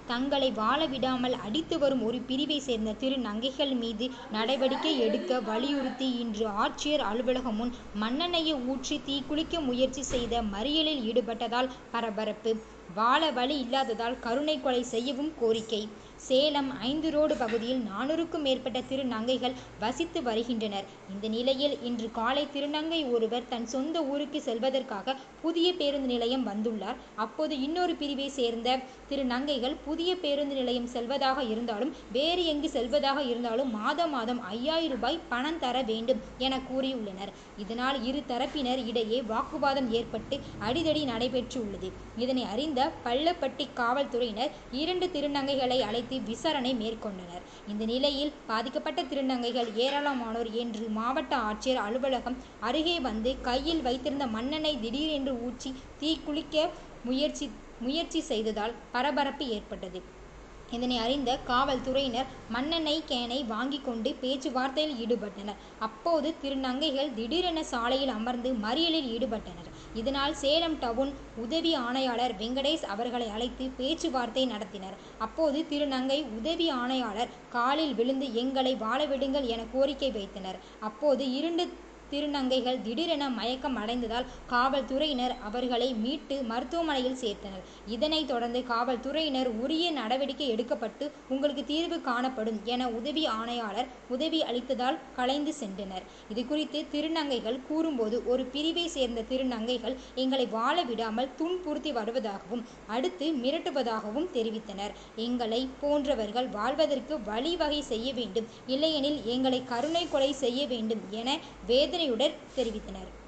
தங்களை வாழ விடாமல் அடித்து வரும் ஒரு பிரிவை சேர்ந்த திருநங்கைகள் மீது நடவடிக்கை எடுக்க வலியுறுத்தி இன்று ஆட்சியர் அலுவலகம் முன் மண்ணெண்ணெயை ஊற்றி தீக்குளிக்க முயற்சி செய்த மறியலில் ஈடுபட்டதால் பரபரப்பு. வாழ வழி இல்லாததால் கருணை கொலை செய்யவும் கோரிக்கை. சேலம் 5 ரோடு பகுதியில் 400க்கும் மேற்பட்ட திருநங்கைகள் வசித்து வருகின்றனர். இந்த நிலையில் இன்று காலை திருநங்கை ஒருவர் தன் சொந்த ஊருக்கு செல்வதற்காக புதிய பேருந்து நிலையம் வந்துள்ளார். அப்போது இன்னொரு பிரிவை சேர்ந்த திருநங்கைகள் புதிய பேருந்து நிலையம் செல்வதாக இருந்தாலும் வேறு எங்கு செல்வதாக இருந்தாலும் மாதம் 5000 ரூபாய் பணம் தர வேண்டும் என கூறியுள்ளனர். இதனால் இரு தரப்பினர் இடையே வாக்குவாதம் ஏற்பட்டு அடிதடி நடைபெற்றுள்ளது. இதனை அறிந்த பள்ளப்பட்டி காவல்துறையினர் 2 திருநங்கைகளை அழைத்து விசாரணை மேற்கொண்டனர். இந்த நிலையில் பாதிக்கப்பட்ட திருநங்கைகள் ஏராளமானோர் இன்று மாவட்ட ஆட்சியர் அலுவலகம் அருகே வந்து கையில் வைத்திருந்த மண்ணெண்ணெய் திடீரென்று ஊற்றி தீக்குளிக்க முயற்சி செய்ததால் பரபரப்பு ஏற்பட்டது. இதனை அறிந்த காவல்துறையினர் மண்ணெண்ணெய் கேனை வாங்கி கொண்டு பேச்சுவார்த்தையில் ஈடுபட்டனர். அப்போது திருநங்கைகள் திடீரென சாலையில் அமர்ந்து மறியலில் ஈடுபட்டனர். இதனால் சேலம் டவுன் உதவி ஆணையாளர் வெங்கடேஷ் அவர்களை அழைத்து பேச்சுவார்த்தை நடத்தினர். அப்போது திருநங்கை உதவி ஆணையாளர் காலில் விழுந்து எங்களை வாழ விடுங்கள் என கோரிக்கை வைத்தனர். அப்போது 2 திருநங்கைகள் திடீரென மயக்கம் அடைந்ததால் காவல்துறையினர் அவர்களை மீட்டு மருத்துவமனையில் சேர்த்தனர். இதனைத் தொடர்ந்து காவல்துறையினர் உரிய நடவடிக்கை எடுக்கப்பட்டு உங்களுக்கு தீர்வு காணப்படும் என உதவி ஆணையாளர் உதவி அளித்ததால் கலைந்து சென்றனர். இது குறித்து திருநங்கைகள் கூறும்போது ஒரு பிரிவை சேர்ந்த திருநங்கைகள் எங்களை வாழ விடாமல் துன்புறுத்தி வருவதாகவும் அடுத்து மிரட்டுவதாகவும் தெரிவித்தனர். எங்களை போன்றவர்கள் வாழ்வதற்கு வழிவகை செய்ய வேண்டும், இல்லையெனில் எங்களை கருணை கொலை செய்ய வேண்டும் என வேதனையுடன் தெரிவித்தனர்.